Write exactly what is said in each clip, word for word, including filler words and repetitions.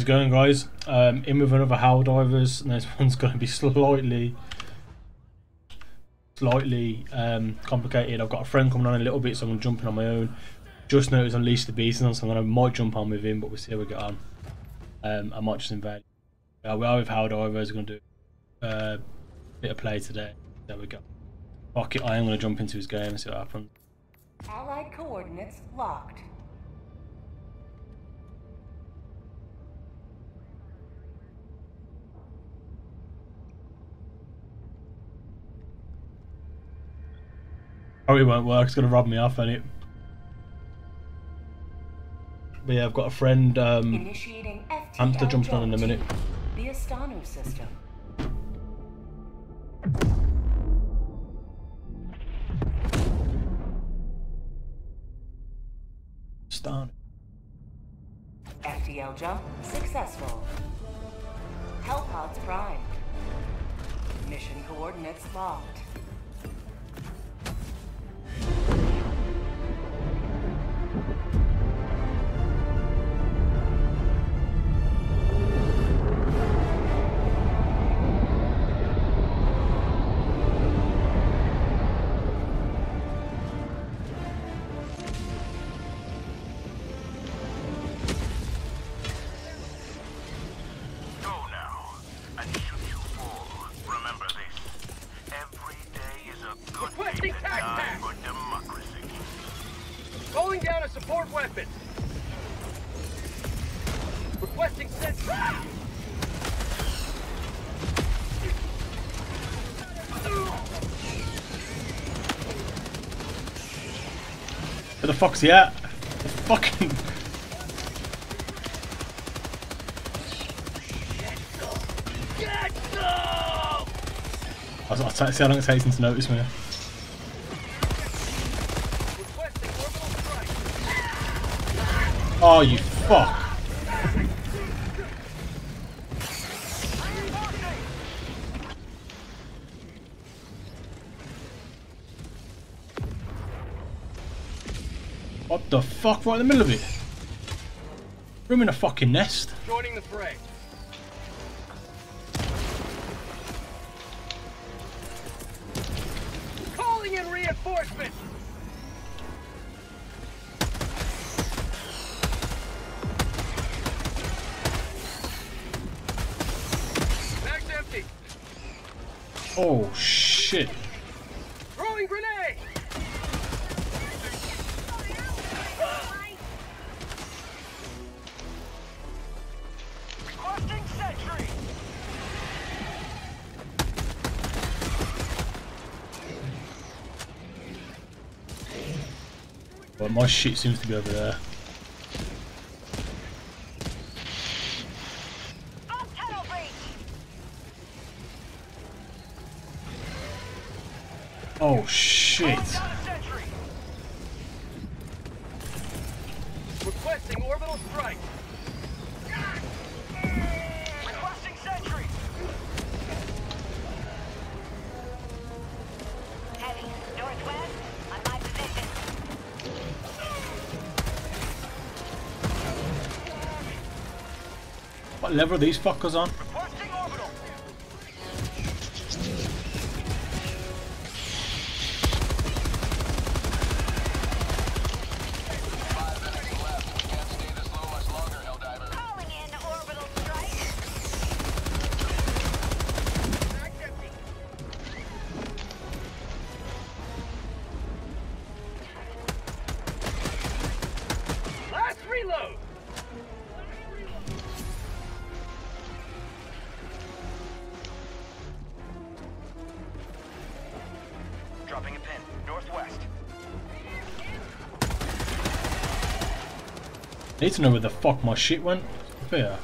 How's it going, guys? Um, in with another Helldivers, and this one's going to be slightly, slightly um, complicated. I've got a friend coming on in a little bit, so I'm going to jump in on my own. Just noticed Unleash the Beast, and so I'm going to might jump on with him, but we'll see how we get on. Um, I might just invade. Uh, we are with Helldivers. We're going to do uh, a bit of play today. There we go. Fuck it, I am going to jump into his game and see what happens. Allied coordinates locked. Oh, it won't work. It's going to rob me off, ain't it? But yeah, I've got a friend, um, Initiating F T Hamster jumping on in a minute. The Astanu system. Start. F T L jump successful. Hellpods primed. Mission coordinates locked. Calling down a support weapon. Requesting sentry. Where the fuck's he at? The fucking. I'll, I'll see how long it takes him to notice me. Oh, you fuck! What the fuck? Right in the middle of it? Room in a fucking nest. Joining the fray. Calling in reinforcements. Oh shit! Throwing grenade! Requesting sentry! Well, my shit seems to be over there. Oh shit! Requesting orbital strike. Requesting sentry. Heavy northwest on my position. What level are these fuckers on? Requesting orbital. Reload! Dropping a pin, northwest. I need to know where the fuck my shit went. Here.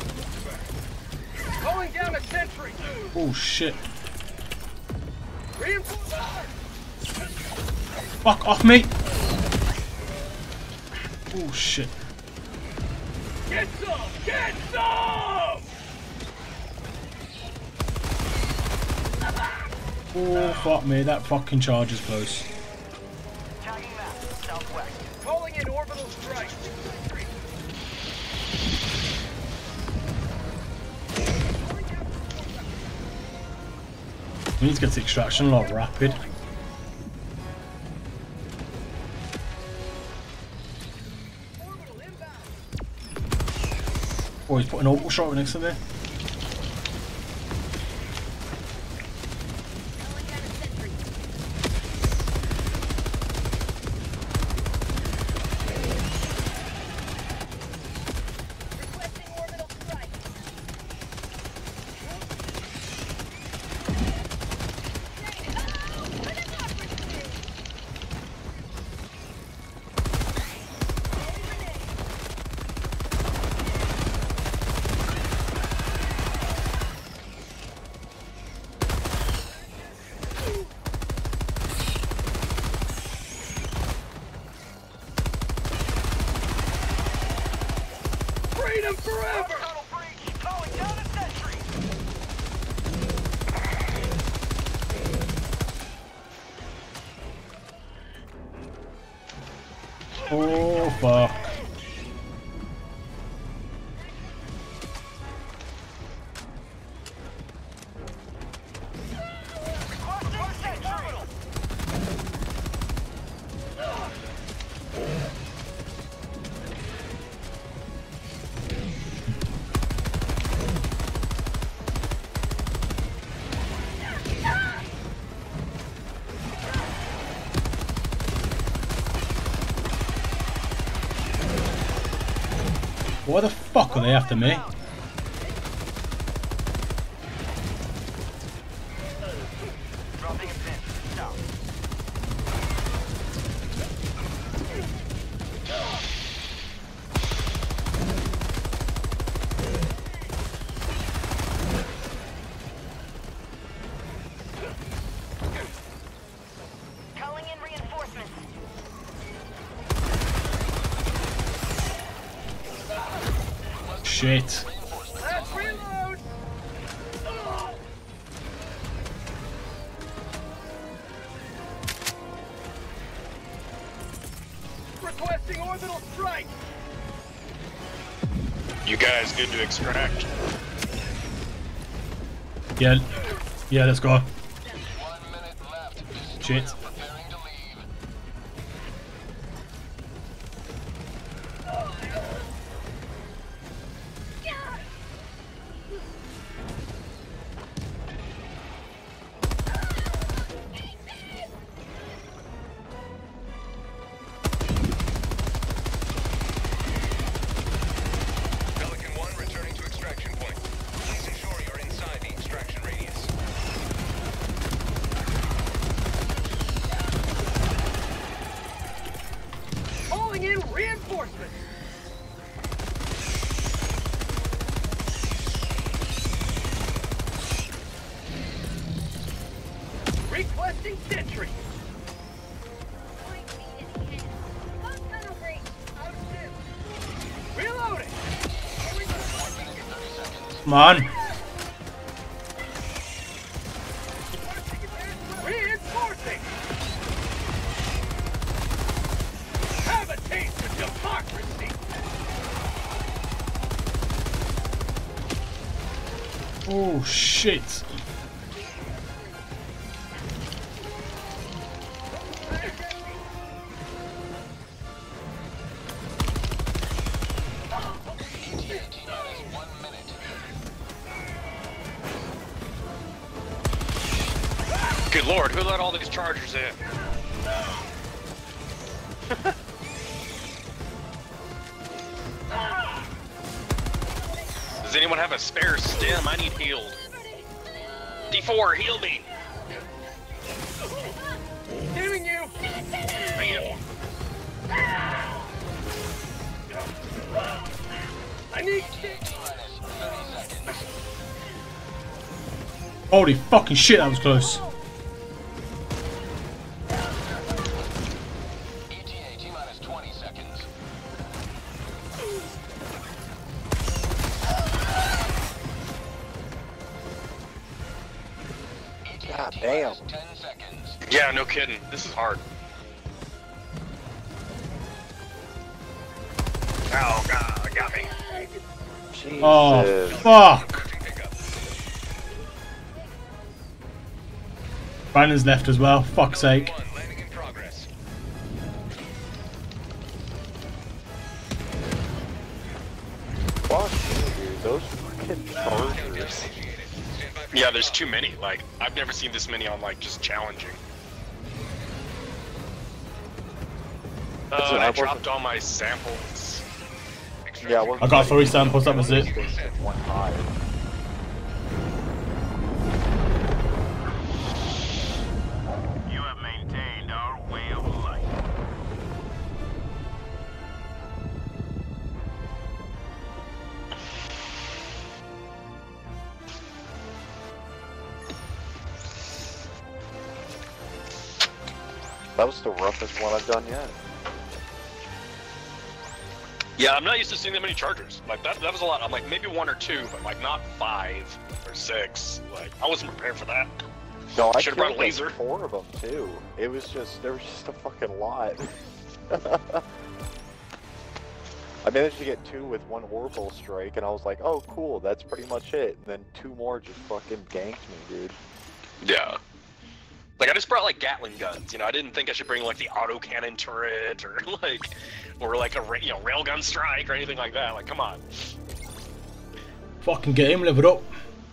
Calling down a sentry. Oh shit. Reinforcements Fuck off me! Oh shit. Get some! Get some! Oh fuck me, that fucking charge is close. Tagging map, southwest. Calling in orbital strike. We need to get to extraction a lot rapid. Orbital inbound. Oh, he's put an orbital shot next to me. Calling out a sentry. Requesting orbital strike. Freedom forever! Tunnel breach! Calling down a sentry! Oh fuck. Requesting sentry! Why the fuck are they after me? Dropping a pin, south. Calling in reinforcements. Shit. Let's reload! Requesting orbital strike! You guys good to extract? Yeah. Yeah, let's go. One minute left. Shit. Preparing to leave. Pelican one returning to extraction point. Please ensure you're inside the extraction radius. Calling in reinforcements! Requesting sentry! Reloading! Come on. Reinforcing! Have a taste of democracy! Oh shit. Good lord, who let all these chargers in? Does anyone have a spare stim? I need healed. D four, heal me! Healing you! Man. I need... Holy fucking shit, that was close. Damn. ten seconds. Yeah, no kidding. This is hard. Oh god, got me. Jesus. Oh, fuck! Approaching pickup. Brandon's left as well, fuck's sake. One landing in progress. Fuck you, dude. Those fucking Countdown chargers. initiated. Stand by for Yeah, there's too many. Like, I've never seen this many on, like, just challenging. Uh, Listen, and I I wasn't- dropped all my samples. Yeah, we're I got three samples, that was it. one high. You have maintained our way of life. That was the roughest one I've done yet. Yeah, I'm not used to seeing that many chargers. Like, that, that was a lot. I'm like, maybe one or two, but, like, not five or six. Like, I wasn't prepared for that. No, I Should've killed brought a like laser. four of them too. It was just, there was just a fucking lot. I managed to get two with one orbital strike, and I was like, oh cool, that's pretty much it. And then two more just fucking ganked me, dude. Yeah. Like, I just brought, like, Gatling guns, you know? I didn't think I should bring, like, the autocannon turret, or, like, or, like, a, ra- you know, railgun strike, or anything like that. Like, come on. Fucking get him, live it up.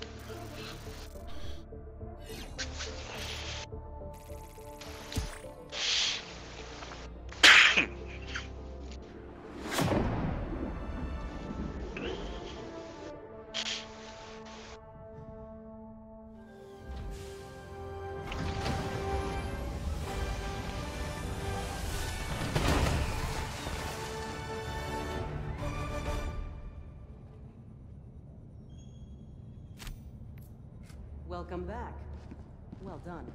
Welcome back. Well done.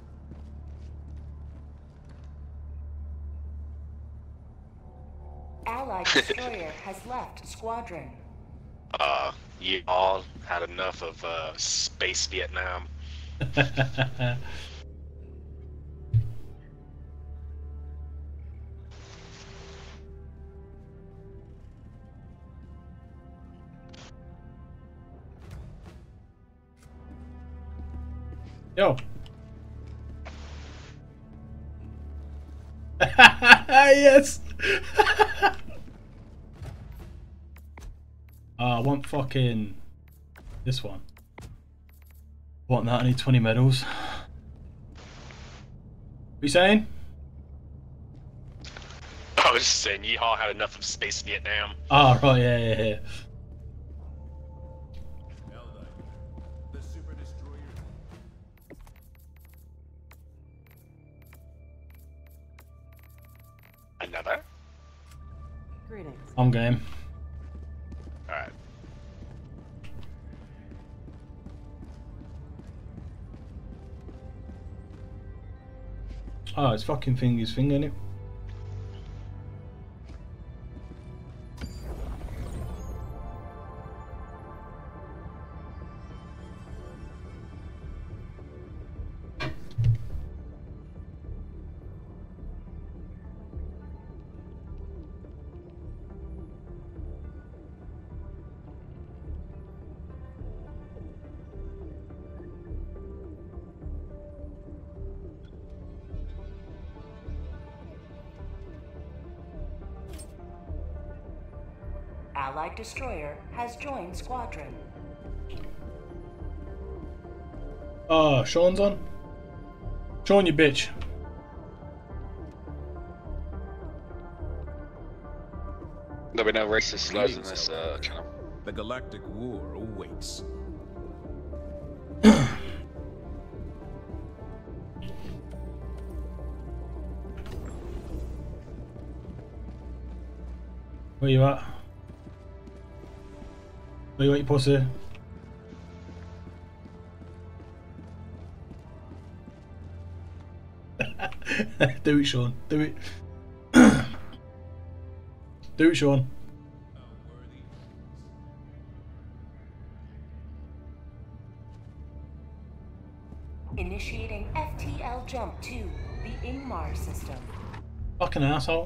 Allied destroyer has left squadron. Uh, you all had enough of, uh, space Vietnam. Yo. Yes. uh, I want fucking this one. Want that? I need twenty medals. What you saying? I was just saying, Yeehaw had enough of space Vietnam. Oh right, yeah, yeah, yeah. The Super Destroyer. Another? Greetings. On game. Alright. Oh, it's fucking Fingy's finger, innit? Allied destroyer has joined squadron. Oh, Sean's on. Sean, you bitch. There'll be no racist slurs in this uh, channel. The Galactic War awaits. Where you at? Where you at, you pussy? Do it, Sean. Do it. Do it, Sean. Initiating F to the Ingmar system. Fucking asshole.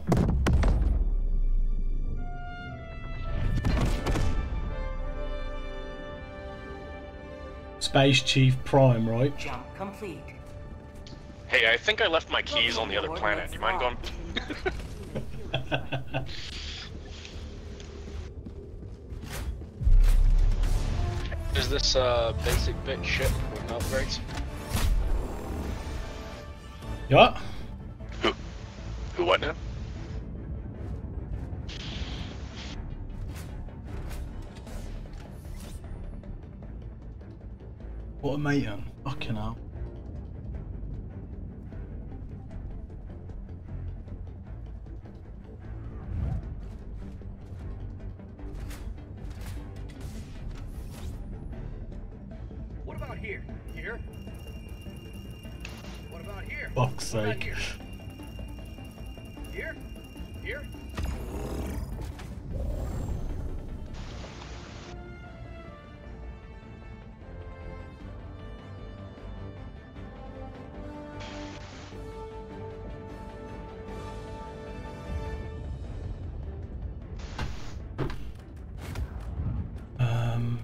Space Chief Prime, right? Jump complete. Hey, I think I left my keys on the other planet. Do you mind going? Is this uh, basic bit ship with no upgrades? Yeah. Who? Who? What now? Automaton. Fucking hell. What about here? Here? What about here? Fuck's What about sake. Here? Here? Here? Um.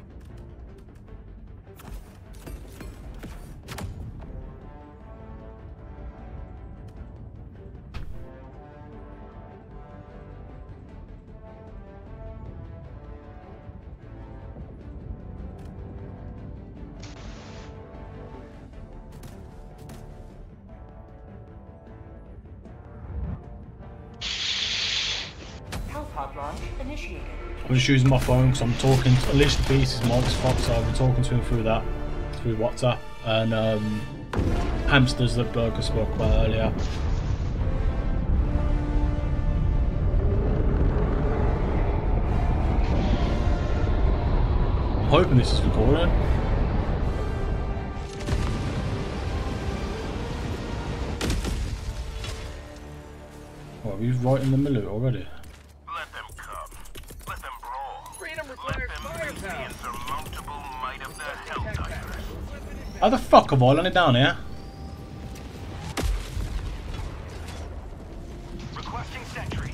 Helipod launch initiated. I'm just using my phone because I'm talking to Alicia Beast is Mike's Fox, so I've been talking to him through that, through WhatsApp. And um, Hamsters that Burger spoke about earlier. I'm hoping this is recording. Oh, he's right in the middle already. Let them come. Let them brawl. Freedom Let requires them firepower. feel the insurmountable might of the Helldivers. How the fuck have I landed down here? Requesting sentry.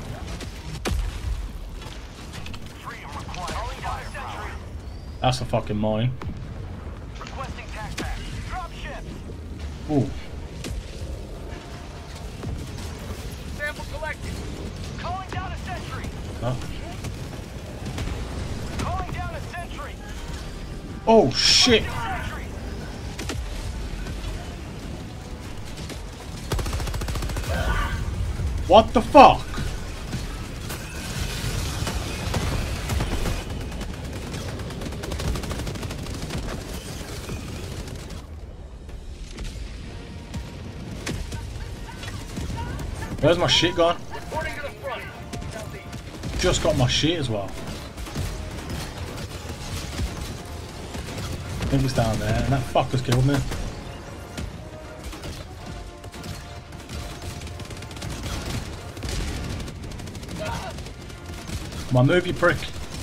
Freedom requires firepower. That's a fucking mine. Requesting tac pack. Drop ship. Ooh. Sample collected. Calling down a sentry. Huh? Calling down a sentry. Oh shit! Sentry. What the fuck? Where's my shit gone? Reporting to the front. Southeast. Just got my shit as well. I think it's down there, and that fucker's killed me. Come on, move, you prick.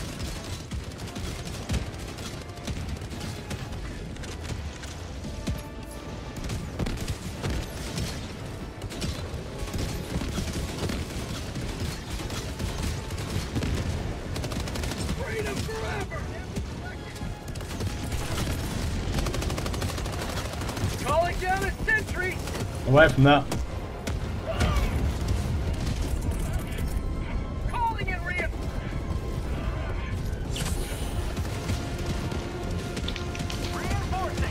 Freedom forever. Calling down a sentry. Away from that. Calling in reinforcements. Reinforcing.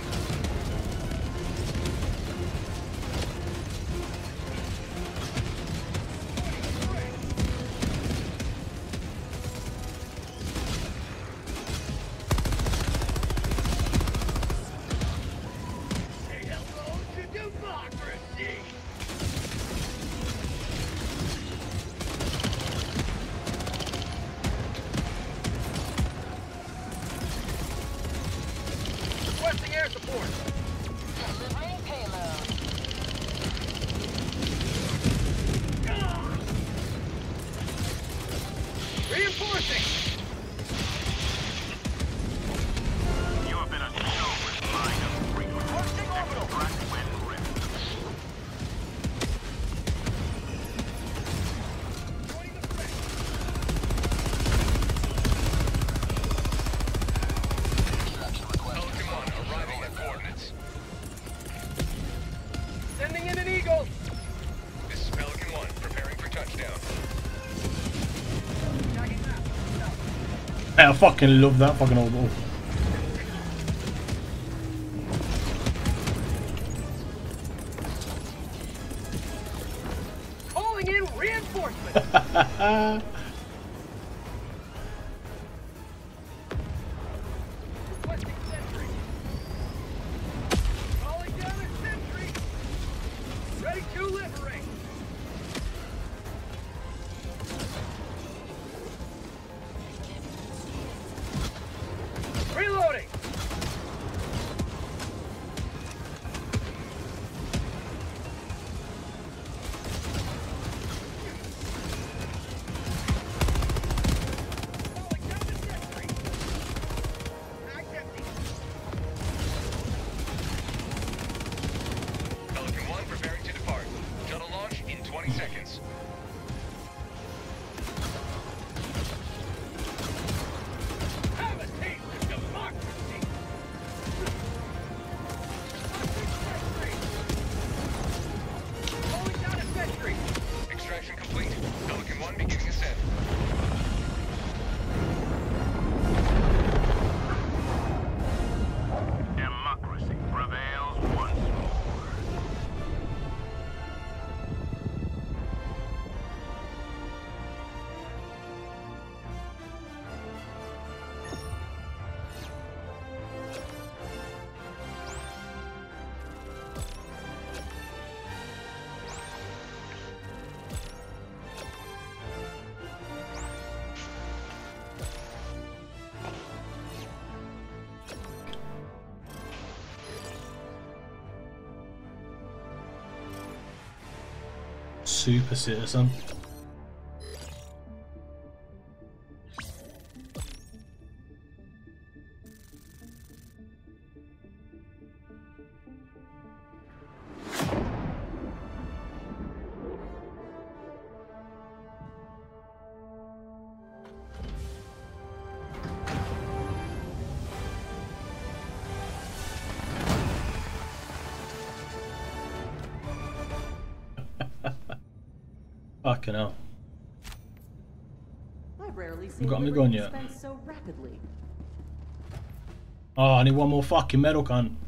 Say hello to democracy. Requesting air support. Delivering payload. Reinforcing. You have been a show with line of frequency. Requesting orbital. Extract when ready. Hey, I fucking love that fucking orbital. Calling in reinforcements. Requesting sentry. Calling down a sentry. Ready to liberate. Reloading. Calling down the sentry. Mag's empty. Pelican one preparing to depart. Shuttle launch in twenty seconds. Have a taste of democracy. Calling down a sentry. Extraction complete. Pelican one beginning ascent. Democracy prevails once more. Super citizen. Fucking hell. I've rarely seen got me liberty gun yet. dispensed so rapidly. Oh, I need one more fucking medal can.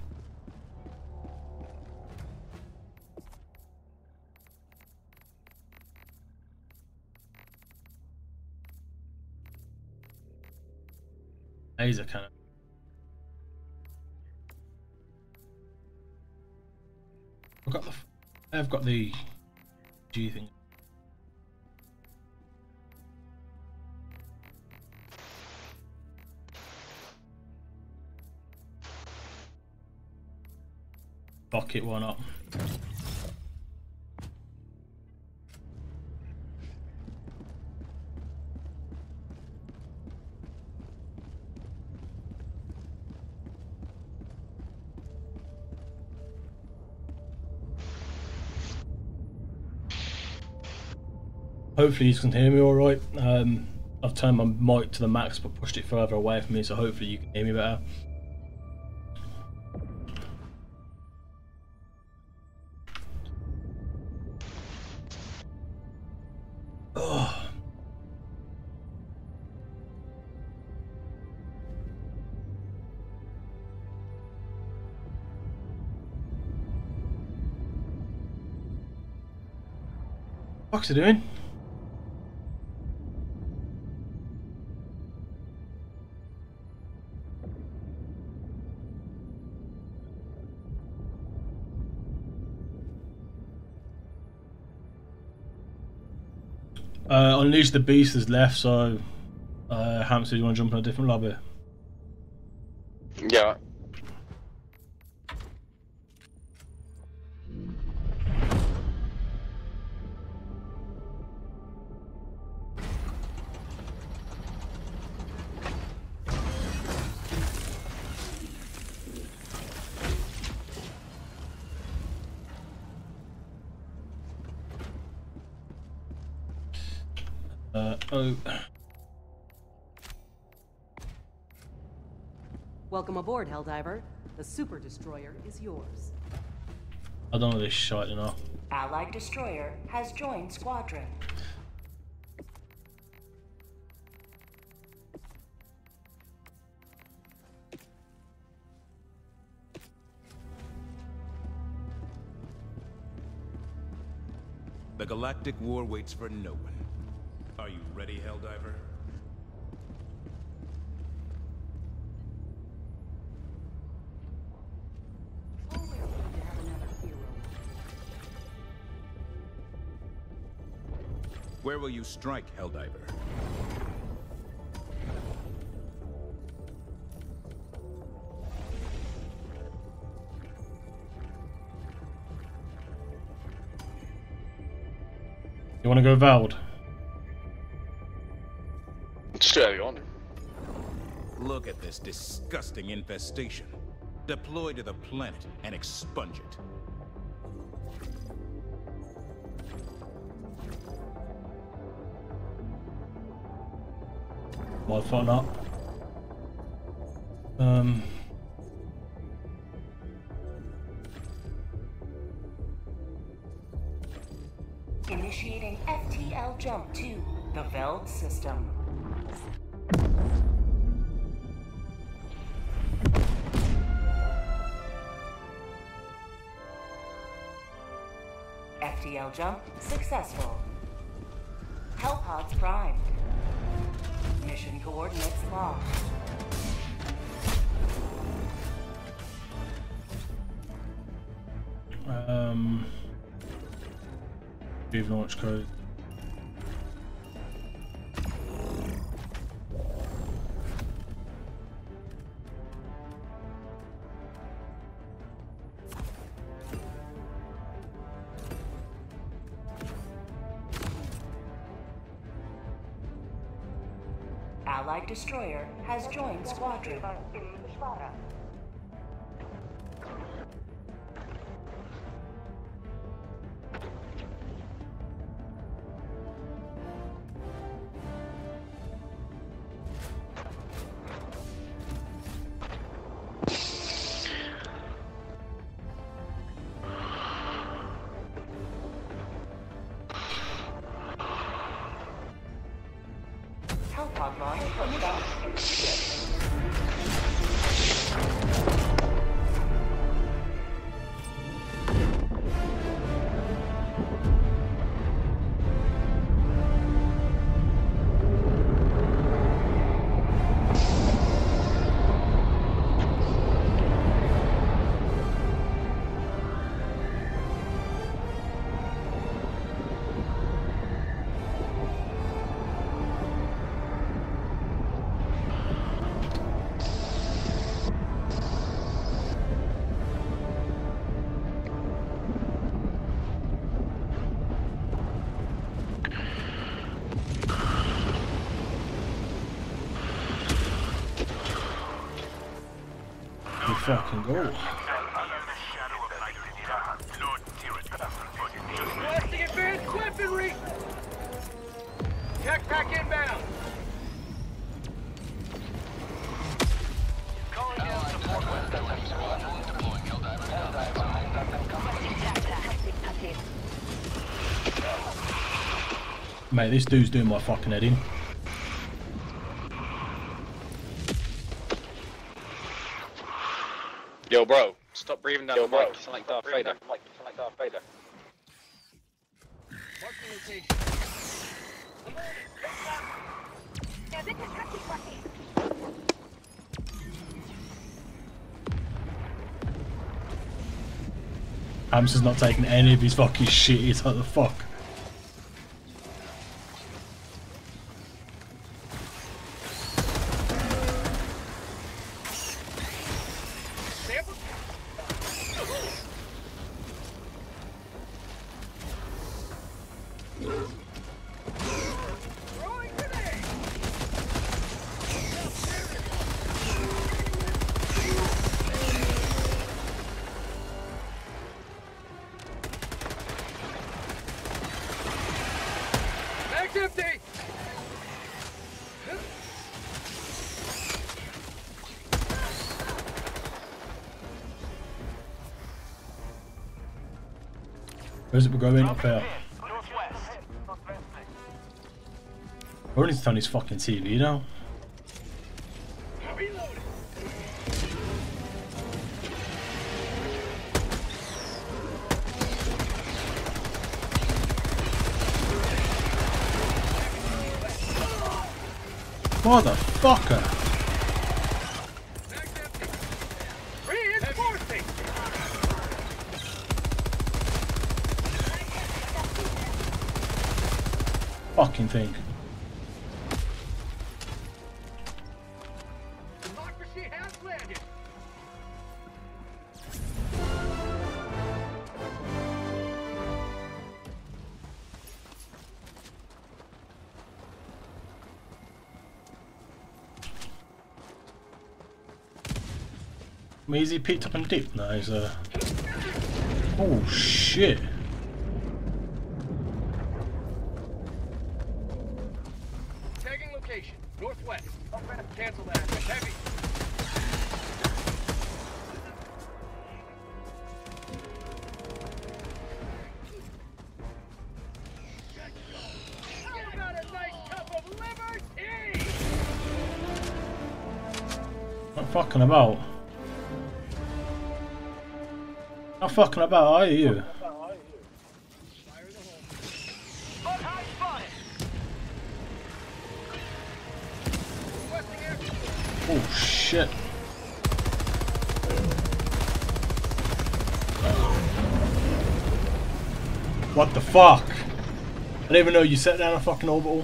Laser cannon. I've got the. I've got the G thing. Fuck it, why not? Hopefully you can hear me alright. Um, I've turned my mic to the max but pushed it further away from me, so hopefully you can hear me better. Oh. What's it doing? Uh, Unleash the Beast is left, so uh, Hamster, you want to jump in a different lobby? Yeah. Uh, oh. Welcome aboard, Helldiver. The Super Destroyer is yours. I don't know this shit, you know. Allied destroyer has joined squadron. The galactic war waits for no one. Are you ready, Helldiver? Where will you strike, Helldiver? You want to go Vald? Just do whatever you want. Look at this disgusting infestation. Deploy to the planet and expunge it. Well, fuck not. Um. Initiating F T L jump to the Veld system. F T L jump successful. Hellpods primed. Mission coordinates locked. Um. Retrieve launch code. Allied destroyer has joined squadron. Hellpod launch Fucking go. Blasting advanced weaponry! Tech pack inbound! Calling down support weapons. Deploying Helldiver. Mate, this dude's doing my fucking head in. Yo, bro, stop breathing down Yo, the bro, mic. You sound like Darth Vader. Like, like Darth Vader. Hamster's not taking any of his fucking shit. He's like, the fuck. Bag's empty! Where's it going up here? I need to turn his fucking T V now. Motherfucker! Reinforcing! Fucking thing. Democracy has landed! Easy picked up and dipped. No, he's uh. Oh shit! Tagging location, northwest. Cancel that. Heavy. How about a nice cup of liver tea? Not fucking about. Not fucking about, are you? Oh shit. What the fuck? I didn't even know you set down a fucking orbital.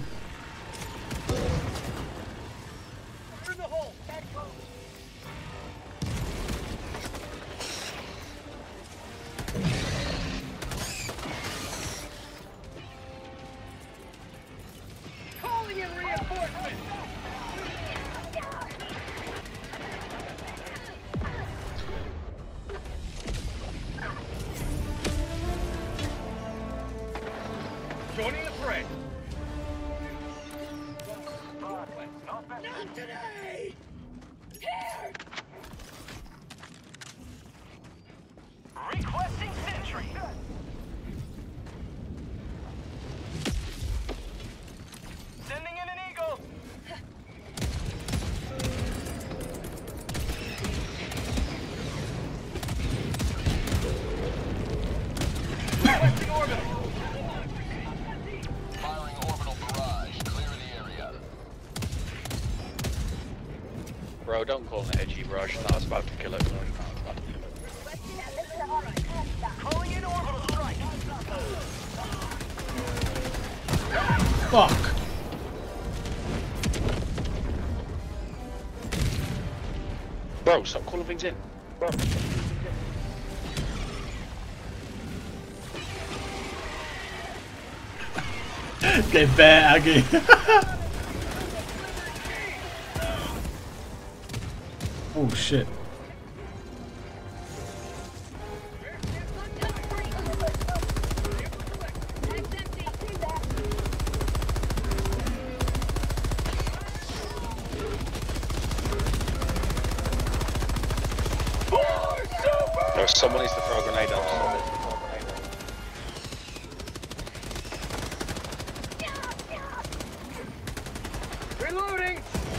Calling in reinforcements! Joining the fray. Not today! Here! Requesting sentry. Sending in an eagle. Requesting orbital. Firing orbital barrage. Clear the area. Bro, don't call it edgy, bro. I was about to kill it. Calling in orbital strike. Fuck. Bro, stop calling things in. Bro. They're bare aggy. Oh shit. Bro, someone needs to throw a grenade on something. Reloading.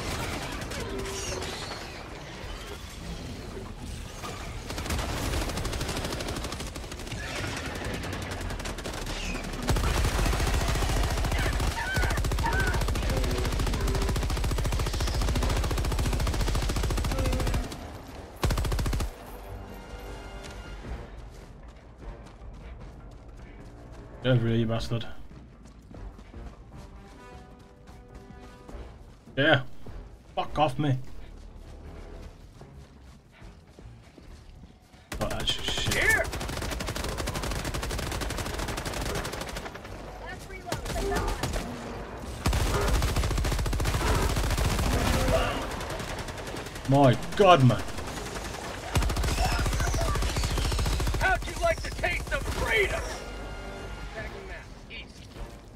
Get over here, you bastard. Yeah. Fuck off me. Oh, that's shit. Here. My god, man. How'd you like the taste of freedom? Tagging map, east.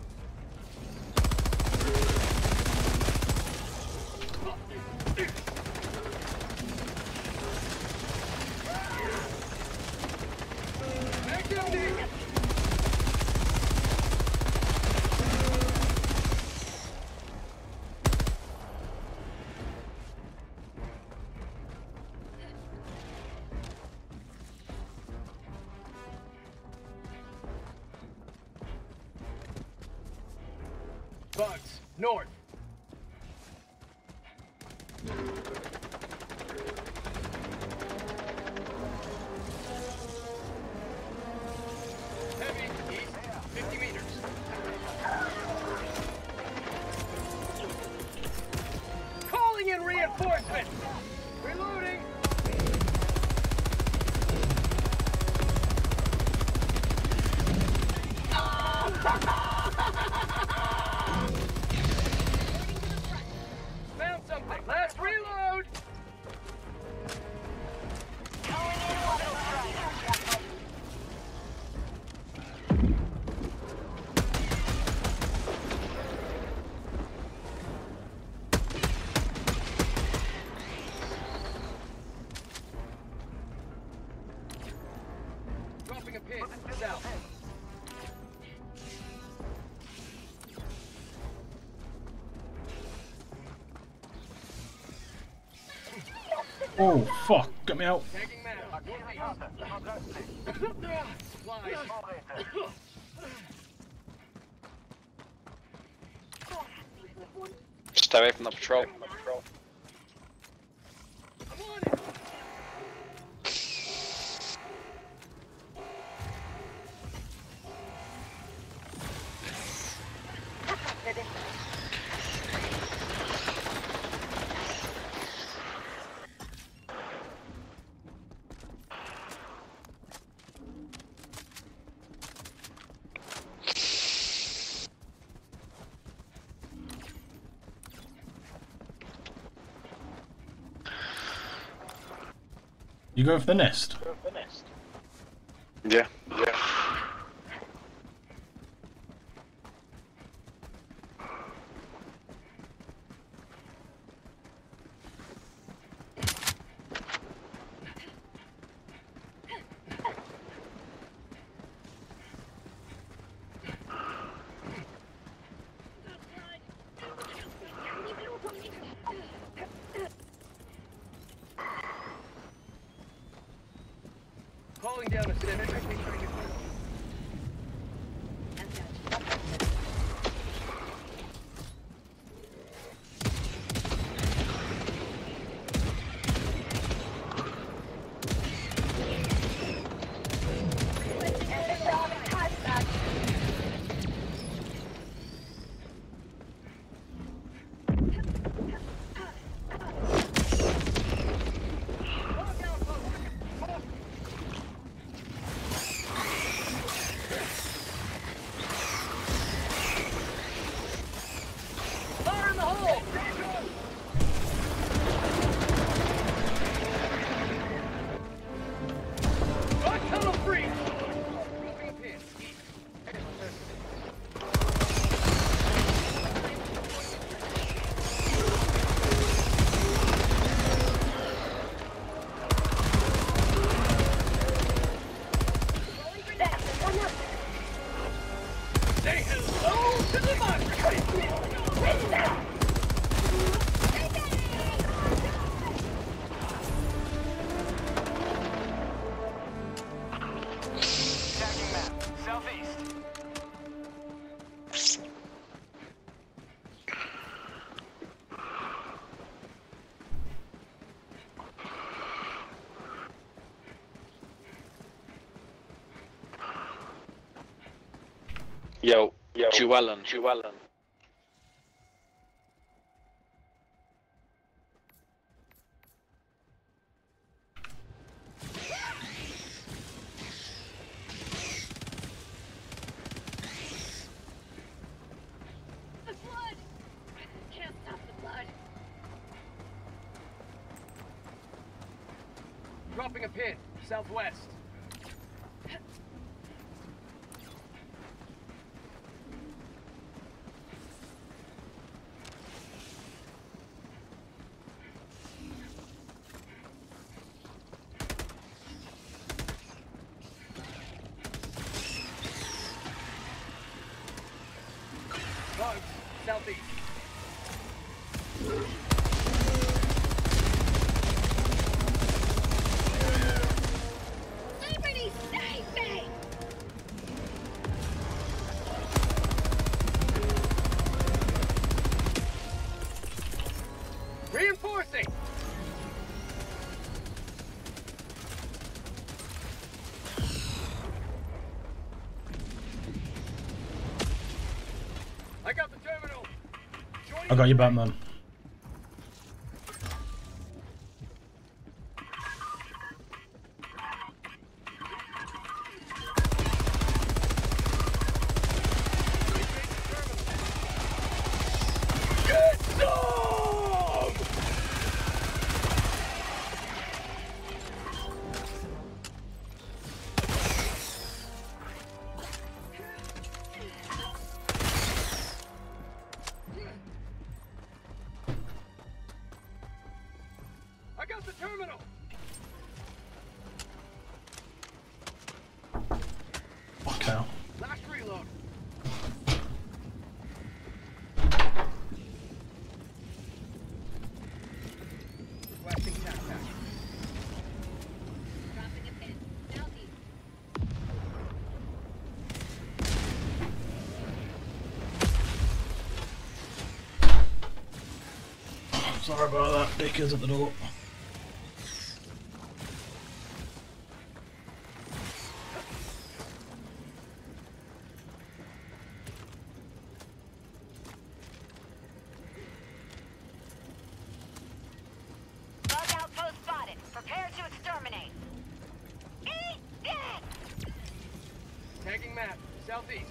Activity. Bugs, north. Found something. Last reload. Dropping a pin. South. Oh fuck! Get me out! Tagging map. Supplies. Stay away from the patrol. I'm on it. You going for the nest? Yeah. Yeah. Calling down a civic. Fire in the hole! Right tunnel free! Dropping a pin. Say hello to democracy! Tagging map. Southeast. Yo, yo, Llewellyn, Llewellyn. The blood! Can't stop the blood. Dropping a pin. Southwest. Bugs. Southeast. Somebody save me! Reinforcing! I got the terminal! I got you, Batman. Sorry about that, Dickers at the door. Bug outpost spotted. Prepare to exterminate. Eat it! Tagging map. Southeast.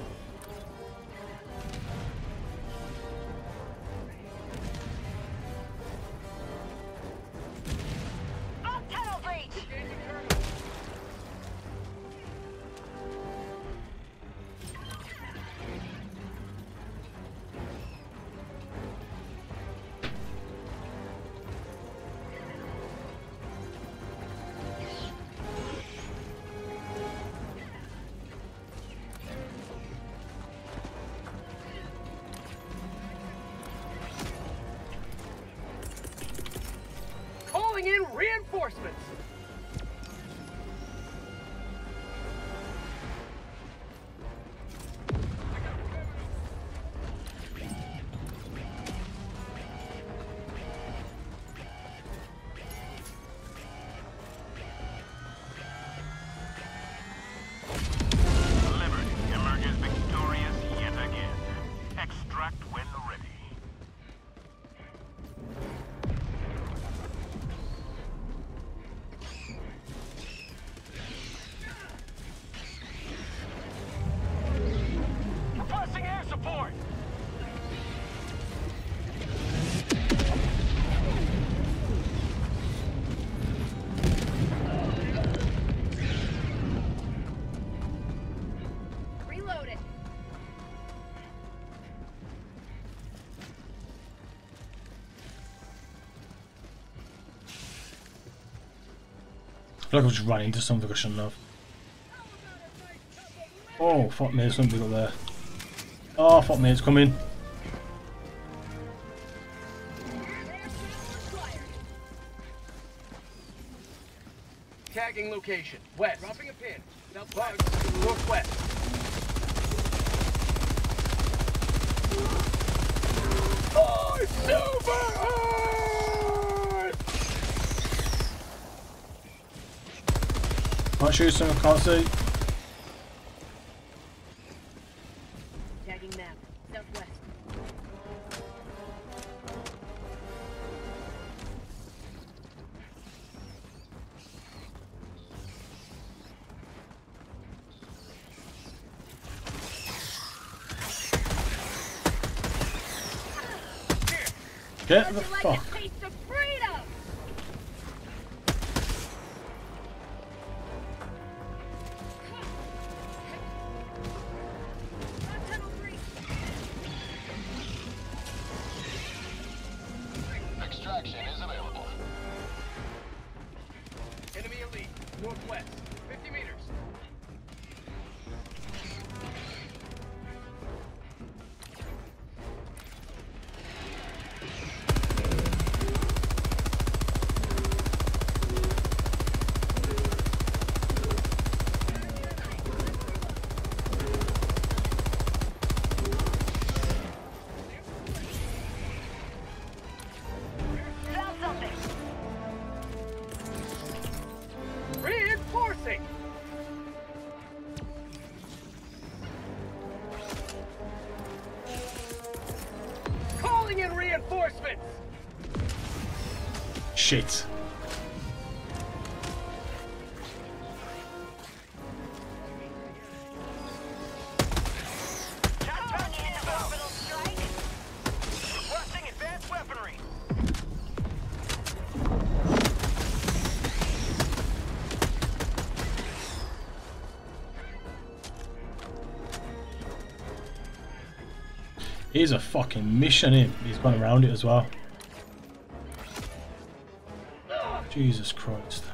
Bug tunnel breach! Engaging terminal. Calling in reinforcements. Liberty emerges victorious yet again. Extract when ready. Requesting air support. Reload it. I feel like I just ran into something I shouldn't have. Oh, fuck me, there's something up there. Oh, fuck me, it's coming. Tagging location. West. Dropping a pin. Southwest. Northwest. Oh, super hard! Can't shoot something I can't see. Tagging map. Southwest. Get the Would you like fuck. a taste of freedom? Bug tunnel breach. Extraction is available. Enemy elite. Northwest. fifty meters. Found something. Reinforcing. Calling in reinforcements. Shit. Calling in orbital strike. Requesting advanced weaponry. He's a fucking mission him. He's gone around it as well. Jesus Christ.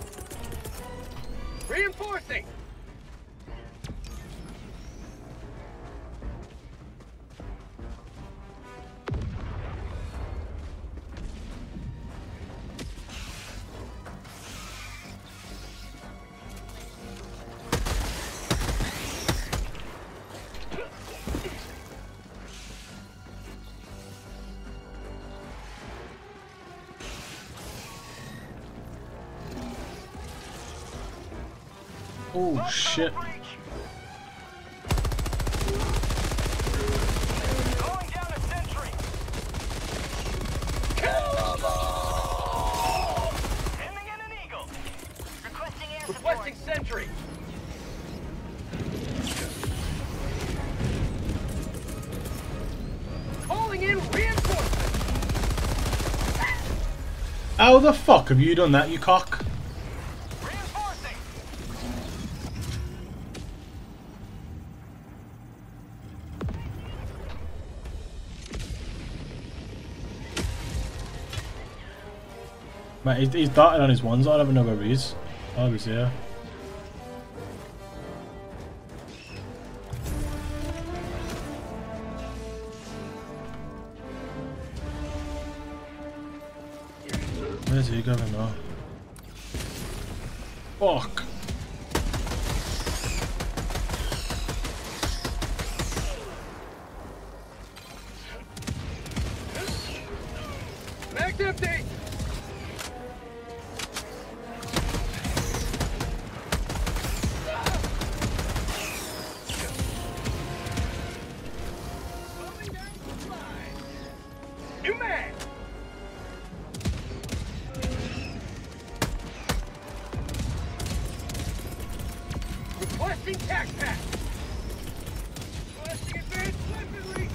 Reinforcing. Oh shit. Calling down a sentry. Kill them all! Sending in an eagle. Requesting air support. Requesting sentry. Calling in reinforcements. How the fuck have you done that, you cock? Reinforcing. Mate, he's, he's darted on his ones. I don't even know where he is. Oh, he's here. Where's he going now? Fuck! Mag's empty. New mag. Requesting tac pack. Requesting advanced weaponry.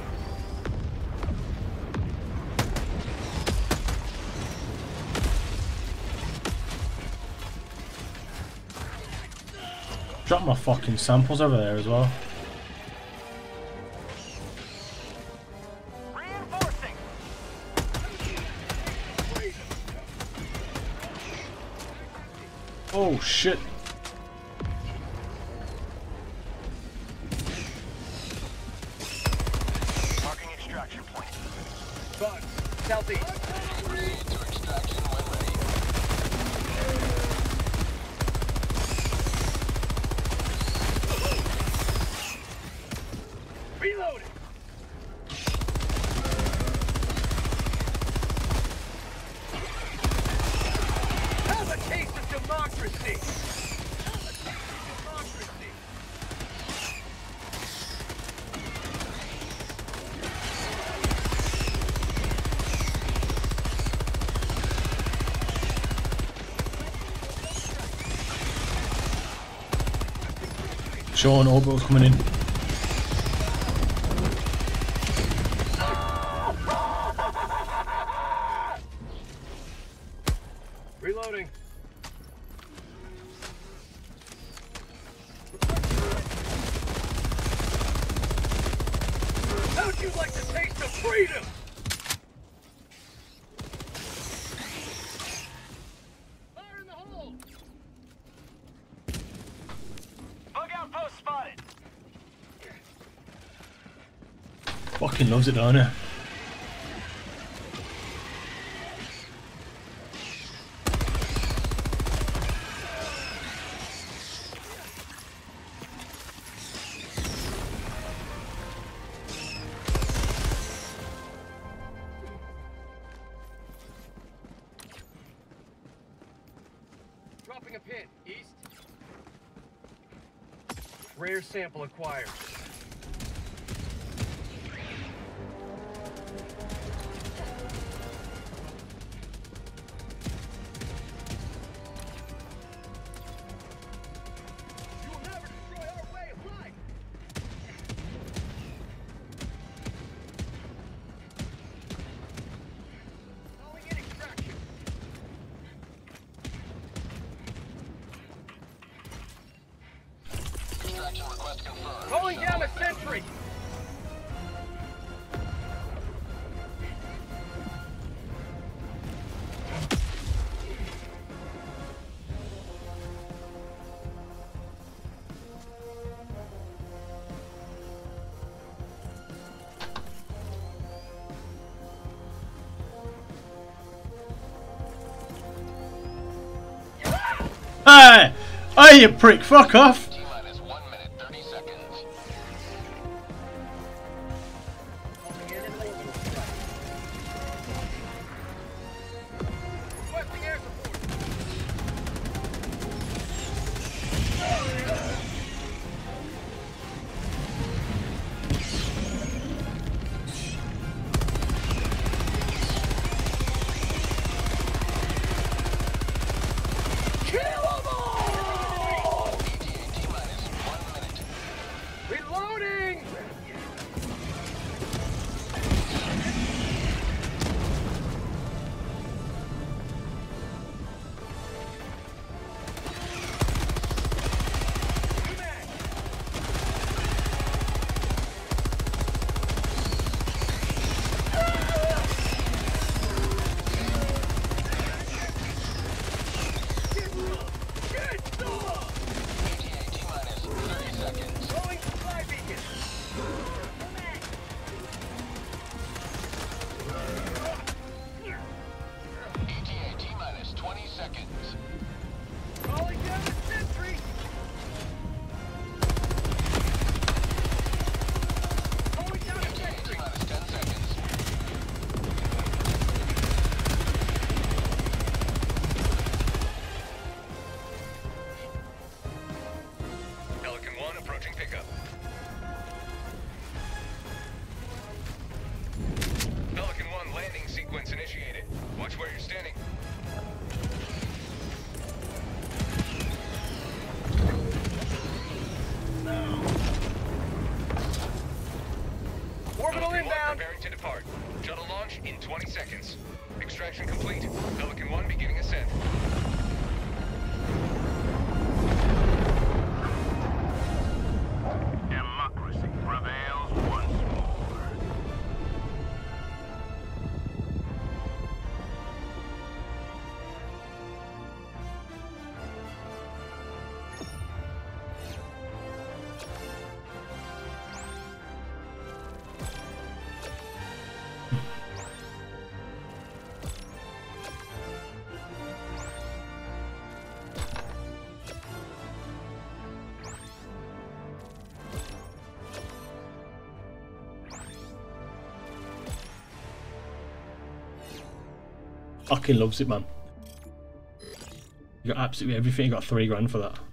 Drop my fucking samples over there as well. Reinforcing. Oh shit! Marking extraction point. Bugs, southeast. To extraction when ready. Reloading. Have a taste of democracy. Have a taste of democracy. Sean, orbital's coming in. Reloading. How'd you like the taste of freedom? Fire in the hole! Bug outpost spotted. Fucking loves it, don't he? Dropping a pin, east. Rare sample acquired. You will never destroy our way of life. Calling in extraction. Extraction request confirmed. Calling down a sentry. Hey! Hey, you prick! Fuck off! T-minus one minute, thirty seconds. Calling in an orbital strike. Requesting air support. Preparing to depart. Shuttle launch in twenty seconds. Extraction complete. Pelican one beginning ascent. Democracy prevails once more. Fucking loves it, man. You got absolutely everything. You got three grand for that.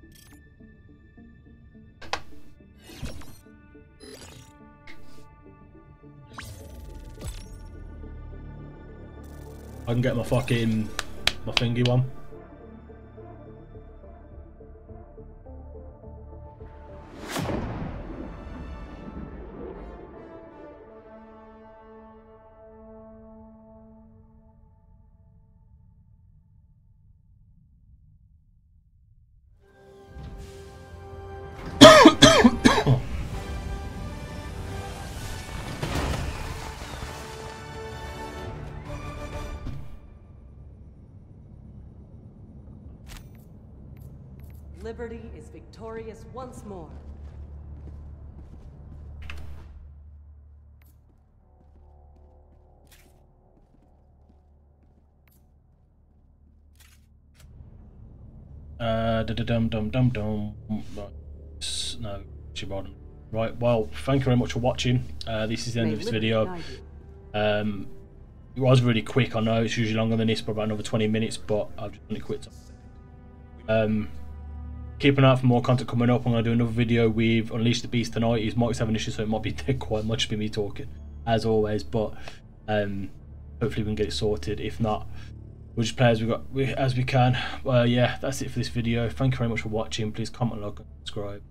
I can get my fucking my thingy one. Liberty is victorious once more. Uh, da da dum dum dum dum. No, Shibodon. Right. Well, thank you very much for watching. Uh, this is the end of this video. Um, it was really quick. I know it's usually longer than this, but about another twenty minutes. But I've just only quit. Um, keep an eye out for more content coming up. I'm going to do another video with Unleash the Beast tonight. His mic's having issues, so it might be dead quiet. Might just be me talking, as always. But um, hopefully we can get it sorted. If not, we'll just play as we got as we can. Well, yeah, that's it for this video. Thank you very much for watching. Please comment, like, and subscribe.